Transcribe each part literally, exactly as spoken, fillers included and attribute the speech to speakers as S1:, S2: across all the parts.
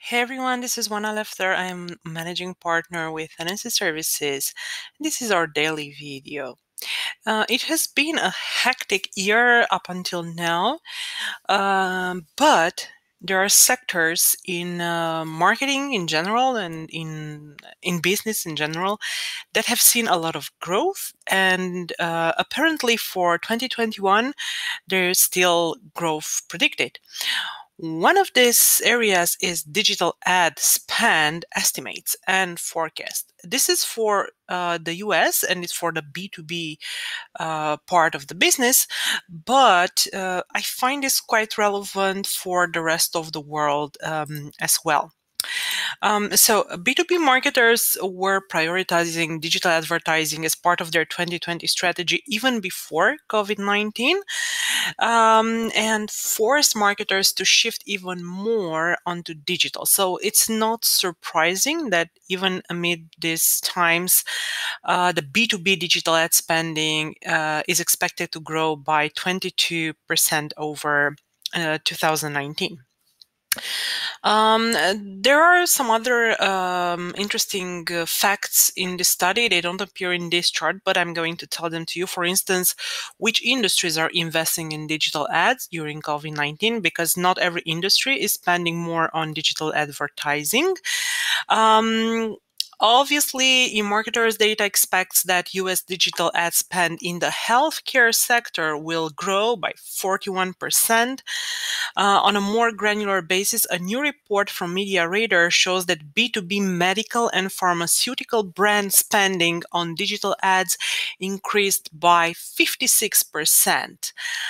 S1: Hey everyone, this is Juana Lefter. I'm managing partner with N S C Services. This is our daily video. Uh, it has been a hectic year up until now, um, but there are sectors in uh, marketing in general and in in business in general that have seen a lot of growth. And uh, apparently, for twenty twenty-one, there's still growth predicted. One of these areas is digital ad spend estimates and forecast. This is for uh, the U S and it's for the B two B uh, part of the business, but uh, I find this quite relevant for the rest of the world um, as well. Um, so B two B marketers were prioritizing digital advertising as part of their twenty twenty strategy even before COVID nineteen, um, and forced marketers to shift even more onto digital. So it's not surprising that even amid these times, uh, the B two B digital ad spending uh, is expected to grow by twenty-two percent over uh, two thousand nineteen. Um, uh, there are some other um, interesting uh, facts in the study. They don't appear in this chart, but I'm going to tell them to you. For instance, which industries are investing in digital ads during COVID nineteen, because not every industry is spending more on digital advertising. Um, Obviously, eMarketer's data expects that U S digital ad spend in the healthcare sector will grow by forty-one percent. Uh, on a more granular basis, a new report from Media Radar shows that B two B medical and pharmaceutical brand spending on digital ads increased by fifty-six percent.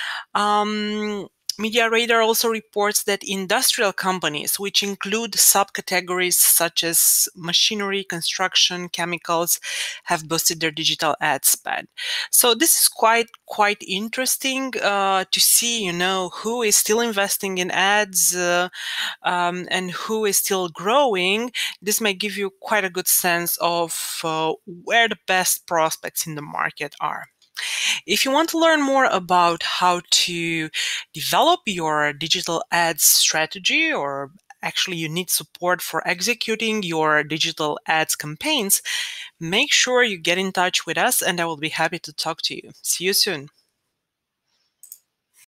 S1: Um, Media Radar also reports that industrial companies, which include subcategories such as machinery, construction, chemicals, have boosted their digital ad spend. So this is quite quite interesting uh, to see, you know, who is still investing in ads uh, um, and who is still growing. This may give you quite a good sense of uh, where the best prospects in the market are. If you want to learn more about how to develop your digital ads strategy, or actually you need support for executing your digital ads campaigns, make sure you get in touch with us and I will be happy to talk to you. See you soon.